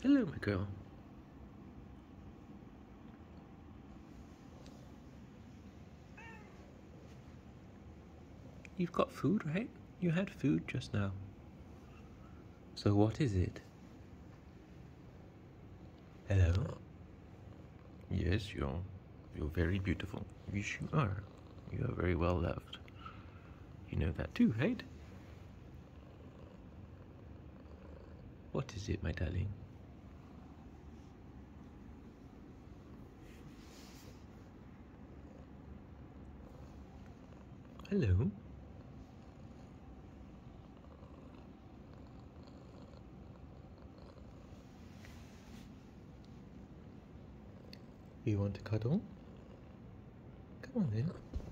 Hello, my girl. You've got food, right? You had food just now. So what is it? Hello? Yes, you're very beautiful. Yes, you are. You are very well loved. You know that too, right? What is it, my darling? Hello? You want to cuddle? Come on then.